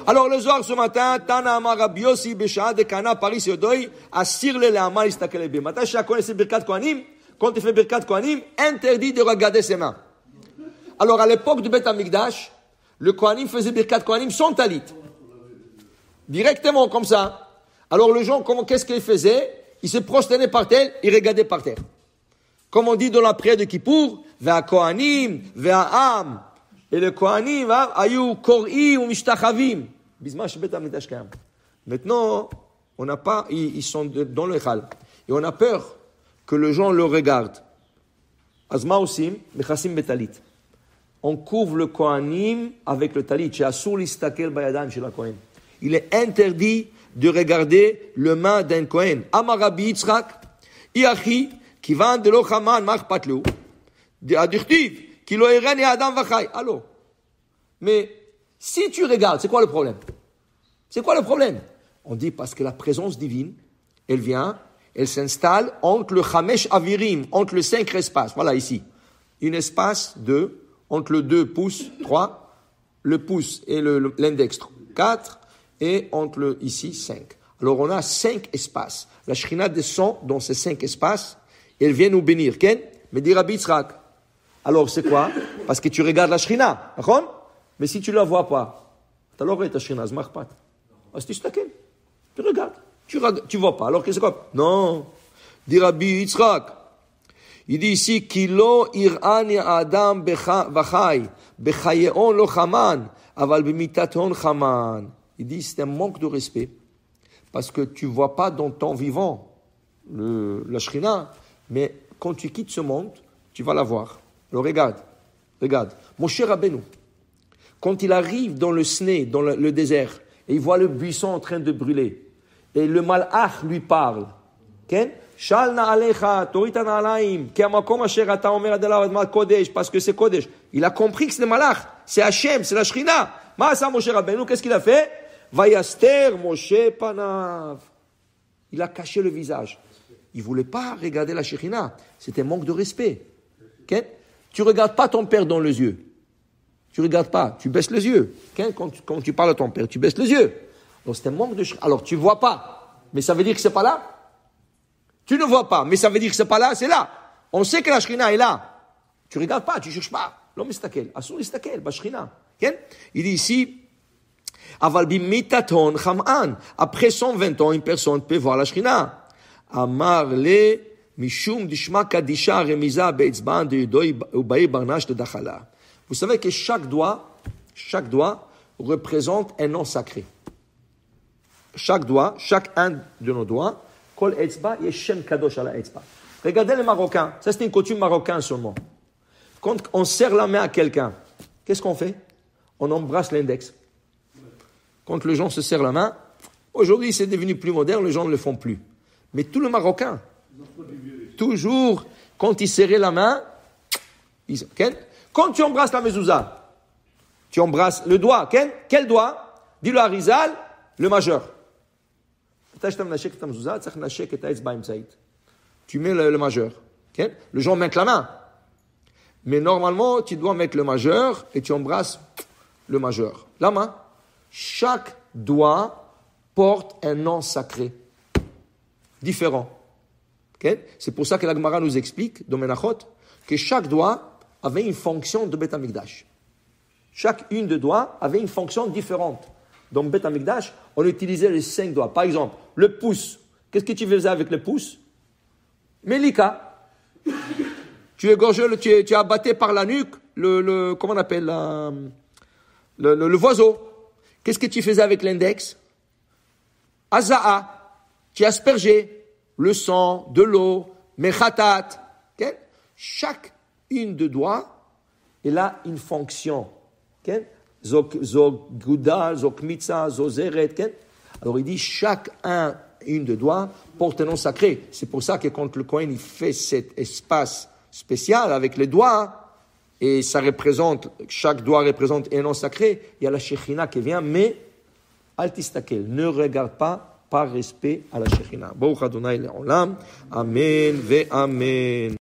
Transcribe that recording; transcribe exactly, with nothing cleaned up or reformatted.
Alors le soir ce matin, Tana Amar Rabbi Yossi Beshah de Kana Paris Yodoy Asir le Le'ama Istakel Be. Maintenant, chacun connaît Birkat Kohanim. Quand il fait Birkat Kohanim, interdit de regarder ses mains. Alors à l'époque du Beth Amikdash, le Kohanim faisait Birkat Kohanim sans talit. Directement comme ça. Alors les gens, comment, qu'est-ce qu'ils faisaient? Ils se prosternaient par terre, ils regardaient par terre. Comme on dit dans la prière de Kippour, Ve'a Kohanim, Ve'a Am. Et le Kohanim, Ayu Kor'i ou Mishtachavim. Bismash Bet Amikdash Kayam. Maintenant, on n'a pas, ils, ils sont dans le Chal. Et on a peur que les gens le regardent. Azma Osim, Mechasim Betalit. On couvre le Kohanim avec le talit. Chez Asur Listakel Bayadam chez la Kohen. Il est interdit de regarder le main d'un Kohen. Amar Rabbi Yitzchak, Iachi, Kivan de lo Chaman, Mach Patlou, de Adirtiv, Ki lo Eren et Adam Vachai. Allô? Mais, si tu regardes, c'est quoi le problème? C'est quoi le problème? On dit parce que la présence divine, elle vient, elle s'installe entre le Chamesh Avirim, entre le cinq espaces. Voilà ici. Un espace de, entre le deux pouces, trois, le pouce et le, le, l'index, quatre, et entre le, ici, cinq. Alors, on a cinq espaces. La Shekhinah descend dans ces cinq espaces, et elle vient nous bénir. Ken? Mais dit Rabbi Yitzchak. Alors, c'est quoi? Parce que tu regardes la Shekhinah. D'accord? Mais si tu ne la vois pas, tu as l'oreille, ta Shekhinah, zmarpat. Ah, c'est stakel. Tu regardes. Tu ne vois pas. Alors, qu'est-ce que c'est quoi? Non. Dit Rabbi Yitzchak. Il dit ici, Kilo ir'ani adam vachai, bechayeon lo chaman, aval bimitaton chaman. Il dit, c'est un manque de respect. Parce que tu ne vois pas dans ton vivant le, la Shekhinah, mais quand tu quittes ce monde, tu vas la voir. Alors regarde, regarde. Moshe Rabbeinu, quand il arrive dans le Sné, dans le, le désert, et il voit le buisson en train de brûler, et le malach lui parle, Ken? Shalna alecha, torita na'alaim, ki hamakom asher ata omer adelav admat kodesh, parce que c'est kodesh. Il a compris que c'est le malach, c'est Hachem, c'est la Shekhinah. Ma'asa Moshe Rabbeinu, qu'est-ce qu'il a fait? Vayaster Moshe panav. Il a caché le visage. Il ne voulait pas regarder la Shekhinah. C'était un manque de respect. Okay? Tu ne regardes pas ton père dans les yeux. Tu ne regardes pas, tu baisses les yeux. Okay? Quand, tu, quand tu parles à ton père, tu baisses les yeux. Donc c'est un manque de Shekhinah. Alors tu ne vois pas, mais ça veut dire que ce n'est pas là. Tu ne vois pas, mais ça veut dire que ce n'est pas là, c'est là. On sait que la Shekhinah est là. Tu ne regardes pas, tu ne cherches pas. L'homme istakel, asur istakel, ba Shekhinah. Okay? Il dit ici, Aval bimitaton cham'an. Après cent vingt ans, une personne peut voir la Shekhinah. Amar le mishum dishma kadisha remiza be'etzba'an de yudoy uba'i barnash de dachala. Vous savez que chaque doigt, chaque doigt représente un nom sacré. Chaque doigt, chaque un de nos doigts, kol etzba yeshem kadosh ala etzba. Regardez les Marocains. Ça, c'est une coutume marocaine seulement. Quand on serre la main à quelqu'un, qu'est-ce qu'on fait? On embrasse l'index. Quand les gens se serrent la main, aujourd'hui c'est devenu plus moderne, les gens ne le font plus. Mais tout le Marocain, toujours, quand ils serraient la main, ils, Ken, quand tu embrasses la mezouza, tu embrasses le doigt, Ken, quel doigt? Dis-le à Rizal, le majeur. Tu mets le, le majeur. Ken, les gens mettent la main. Mais normalement, tu dois mettre le majeur et tu embrasses le majeur. La main. Chaque doigt porte un nom sacré, différent. Okay? C'est pour ça que la Gemara nous explique, dans Menachot, que chaque doigt avait une fonction de Beth Amikdash. Chaque une de doigts avait une fonction différente. Dans Beth Amikdash, on utilisait les cinq doigts. Par exemple, le pouce. Qu'est-ce que tu faisais avec le pouce? Melika. Tu égorgeais, tu, tu abattais par la nuque le, le comment on appelle, la, le, le, le voiseau. Qu'est-ce que tu faisais avec l'index? Aza'a. Tu aspergeais le sang, de l'eau, mechatat. Okay? Chaque une de doigts, elle a une fonction. Okay? Zok, zok gouda, zok mitza, zozeret. Okay? Alors il dit chaque un, une de doigts porte un nom sacré. C'est pour ça que quand le Kohen il fait cet espace spécial avec les doigts, et ça représente, chaque doigt représente un nom sacré, il y a la Shekhinah qui vient, mais altistakel, ne regarde pas par respect à la Shekhinah. Baruch Adonai le'olam, amen ve amen.